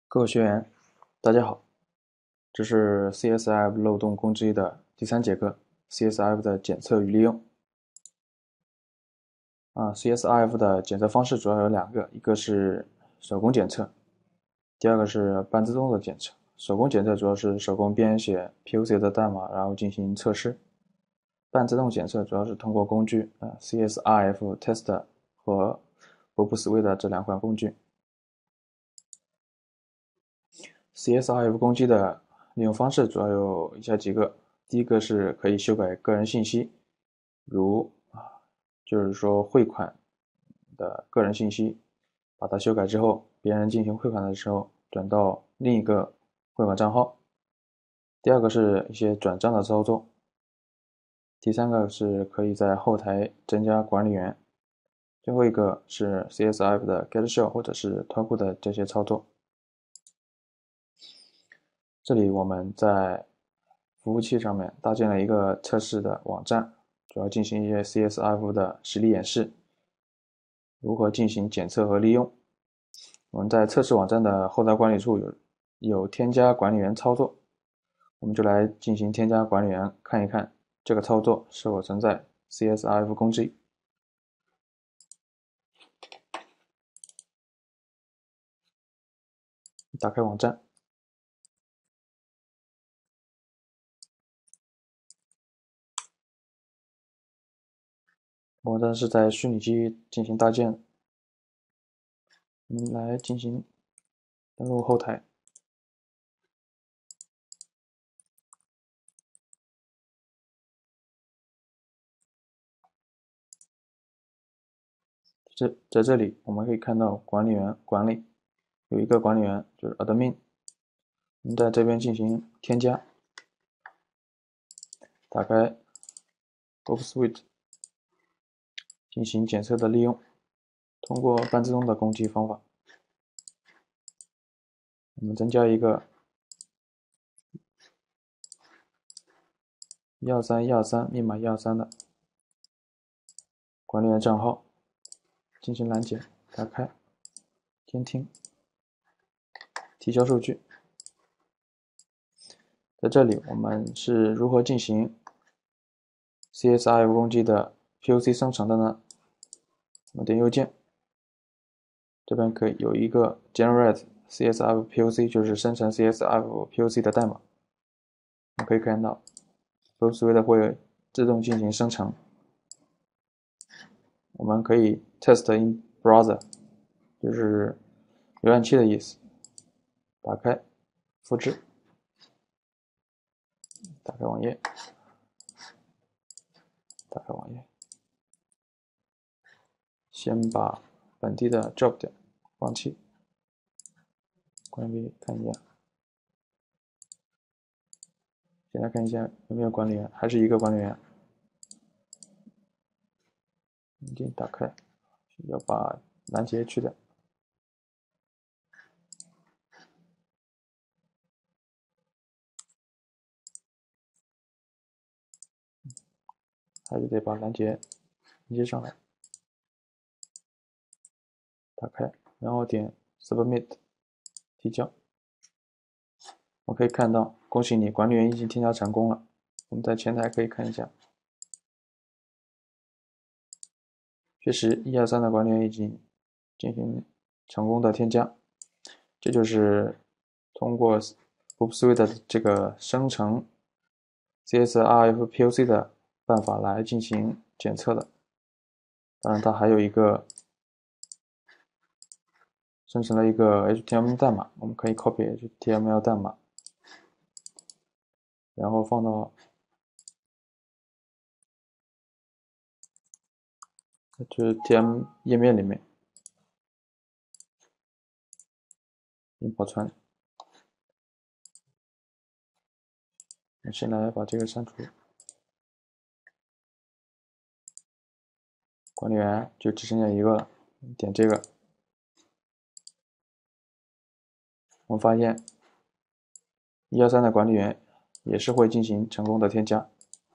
各位学员，大家好，这是 CSIF 漏洞攻击的第3节课 ，CSIF 的检测与利用。CSIF 的检测方式主要有2个，一个是手工检测，第二个是半自动的检测。手工检测主要是手工编写 POC 的代码，然后进行测试。半自动检测主要是通过工具CSIF Tester 和 BobSuite 这2款工具。CSIF 攻击的利用方式主要有以下几个。第一个是可以修改个人信息，如就是说汇款的个人信息，把它修改之后，别人进行汇款的时候转到另一个汇款账号。第二个是一些转账的操作。第三个是可以在后台增加管理员。最后一个是 CSIF 的 get shell 或者是脱库的这些操作。这里我们在服务器上面搭建了一个测试的网站，主要进行一些 CSIF 的实例演示，如何进行检测和利用。我们在测试网站的后台管理处有添加管理员操作，我们就来进行添加管理员，看一看这个操作是否存在 CSIF 攻击。打开网站，网站是在虚拟机进行搭建的。我们来进行登录后台。在这里我们可以看到管理员管理，有一个管理员就是 admin， 我们在这边进行添加，打开 BobSuite 进行检测的利用，通过半自动的攻击方法，我们增加一个123密码123的管理员账号，进行拦截，打开监听，提交数据。在这里我们是如何进行 CSIF 攻击的 POC 生成的呢？我们点右键，这边可以有一个 Generate CSIF POC， 就是生成 CSIF POC 的代码。我们可以看到 BobSuite 会自动进行生成。我们可以 Test in Browser， 就是浏览器的意思。打开，复制，打开网页，打开网页。先把本地的 job 点放弃，关闭看一下。先来看一下有没有管理员，还是一个管理员。已经打开，要把拦截去掉。还是得把拦截连接上来。打开，然后点 Submit 提交。我可以看到，恭喜你，管理员已经添加成功了。我们在前台可以看一下，确实123的管理员已经进行成功的添加。这就是通过 BobSuite 的这个生成 CSIF POC 的办法来进行检测的。当然，它还有一个生成了一个 HTML 代码，我们可以 copy HTML 代码，然后放到就是 TM 页面里面，并保存。我先来把这个删除，管理员就只剩下一个了，点这个，我们发现123的管理员也是会进行成功的添加。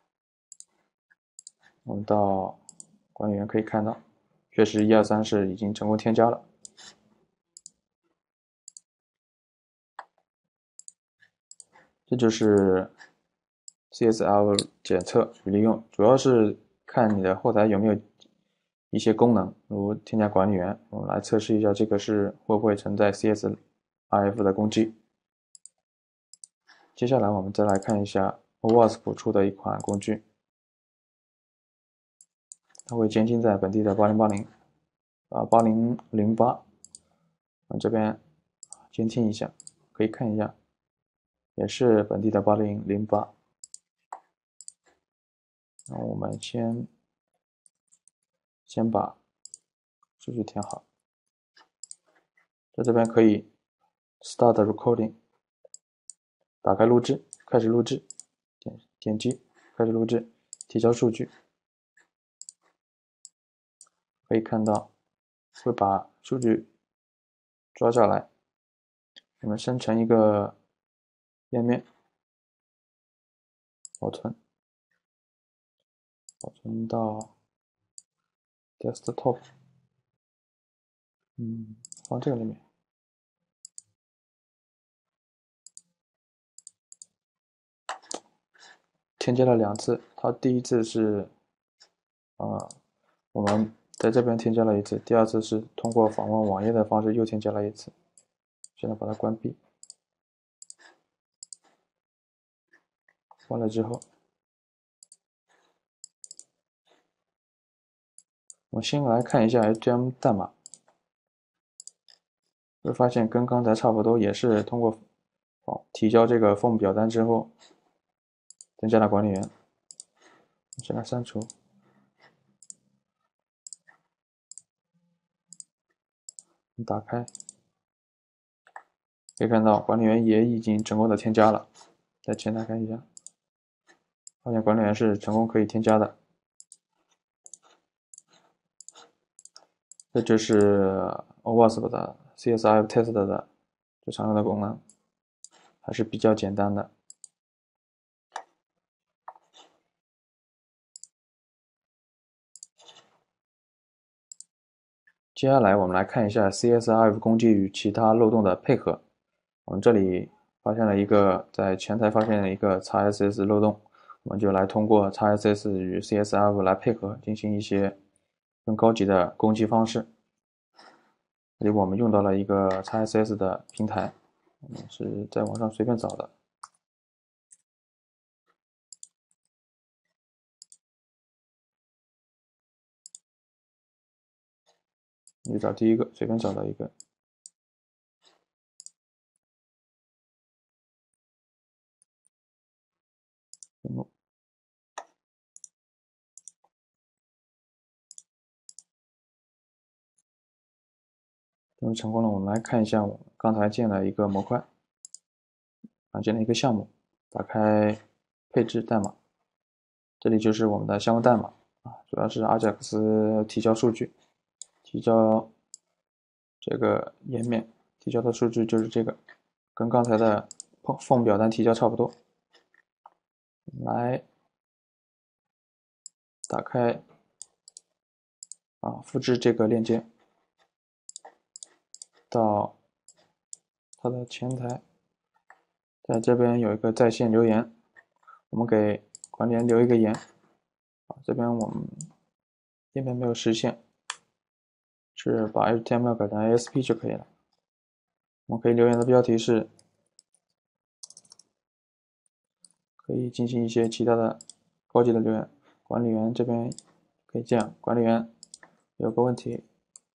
我们到管理员可以看到，确实123是已经成功添加了。 这就是 CSL 检测与利用，主要是看你的后台有没有一些功能，如添加管理员。我们来测试一下这个会不会存在 CSRF 的攻击。接下来我们再来看一下 OWASP 出的一款工具，它会监听在本地的8080、8008，这边监听一下，可以看一下，也是本地的8008。那我们先把数据填好，在这边可以 Start Recording， 打开录制，开始录制，点击开始录制，提交数据，可以看到会把数据抓下来，我们生成一个页面，保存到 Desktop， 放这个里面。添加了2次，它第一次是我们在这边添加了1次，第2次是通过访问网页的方式又添加了1次。现在把它关闭，关了之后，我们先来看一下 HTML 代码，会发现跟刚才差不多，也是通过提交这个 form 表单之后，增加了管理员。先来删除，打开，可以看到管理员也已经成功的添加了。在前台看一下，发现管理员是成功可以添加的。这就是 OWASP 的 CSRF Test 的最常用的功能，还是比较简单的。接下来我们来看一下 CSRF 攻击与其他漏洞的配合。我们这里发现了一个在前台发现了一个 XSS 漏洞，我们就来通过 XSS 与 CSRF 来配合，进行一些更高级的攻击方式。这里我们用到了一个 XSS 的平台，我们是在网上随便找的。你找第一个，随便找到一个。终于成功了，我们来看一下我刚才建了一个模块，建了一个项目，打开配置代码，这里就是我们的项目代码主要是 AJAX 提交数据，提交这个页面，提交的数据就是这个，跟刚才的 form 表单提交差不多。来打开复制这个链接到它的前台，在这边有一个在线留言，我们给管理员留一个言。这边我们页面没有实现，是把 HTML 改成 ASP 就可以了。我们可以留言的标题是，可以进行一些其他的高级的留言。管理员这边可以这样，管理员有个问题，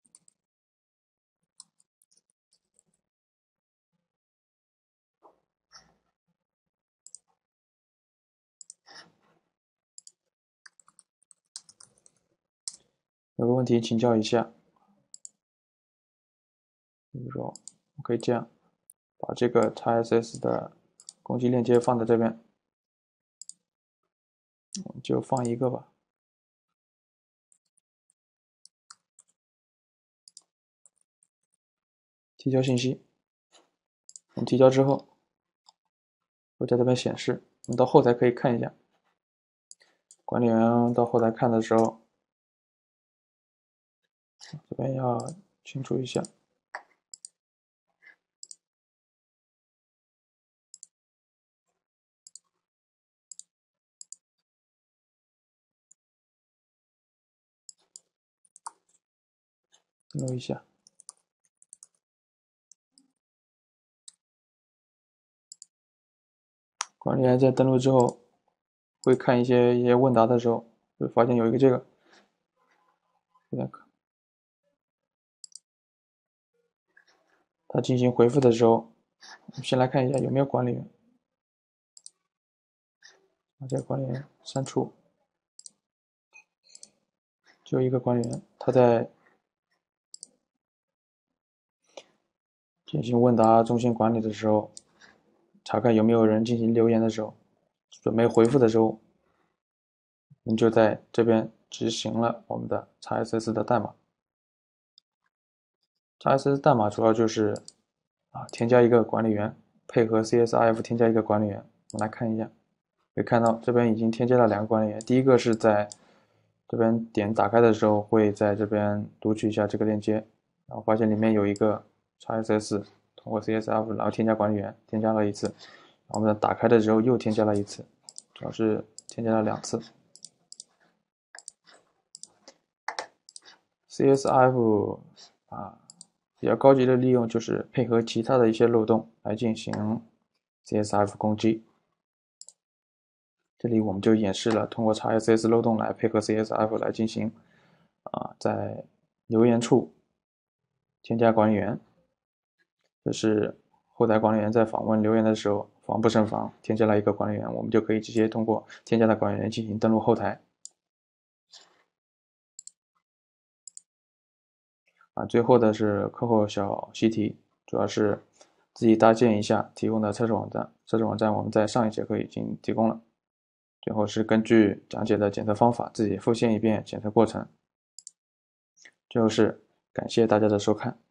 请教一下。比如说，我可以这样，把这个 XSS 的攻击链接放在这边，我们就放一个吧。提交信息，我们提交之后，会在这边显示。我们到后台可以看一下，管理员到后台看的时候，这边要清除一下。 登录一下。管理员在登录之后，会看一些问答的时候，会发现有一个这个，他进行回复的时候，我们先来看一下有没有管理员。把这个管理员删除，就一个管理员，他在进行问答中心管理的时候，查看有没有人进行留言的时候，准备回复的时候，我们就在这边执行了我们的 XSS 的代码。XSS 代码主要就是添加一个管理员，配合 CSRF 添加一个管理员。我们来看一下，可以看到这边已经添加了2个管理员。第一个是在这边点打开的时候，会在这边读取一下这个链接，然后发现里面有一个 XSS， 通过 CSRF 然后添加管理员，添加了一次，然后我们打开的时候又添加了一次，主要是添加了2次。CSRF 比较高级的利用就是配合其他的一些漏洞来进行 CSRF 攻击。这里我们就演示了通过 XSS 漏洞来配合 CSRF 来进行在留言处添加管理员。这是后台管理员在访问留言的时候防不胜防，添加了一个管理员，我们就可以直接通过添加的管理员进行登录后台。最后的是课后小习题，主要是自己搭建一下提供的测试网站。测试网站我们在上一节课已经提供了。最后是根据讲解的检测方法自己复现一遍检测过程。最后是感谢大家的收看。